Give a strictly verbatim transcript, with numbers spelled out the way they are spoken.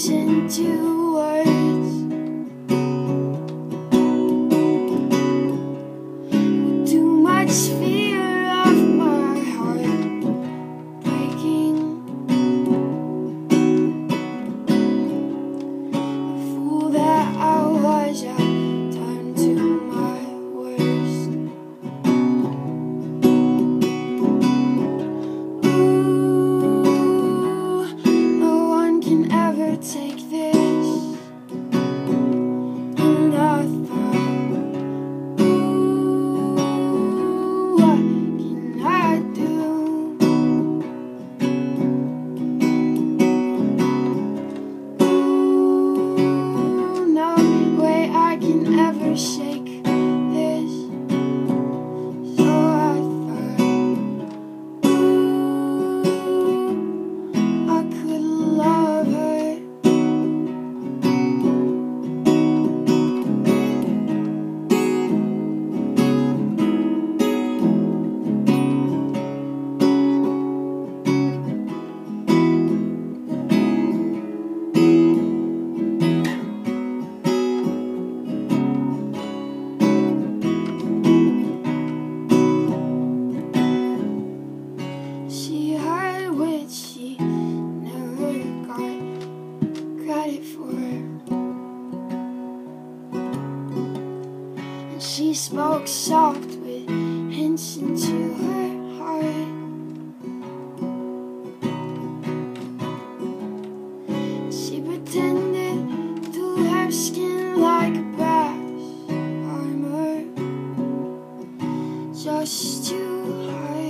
listen to words. Too much fear of my heart breaking. The fool that I was, I turned to my worst. Ooh, no one can ever take this. And I thought, ooh, what can I do? Ooh, no way I can ever shake this. So I thought, ooh, I could love her. She heard what she never got credit for, and she spoke soft with hints into her heart. She pretended to have skin like brass armor, just to hide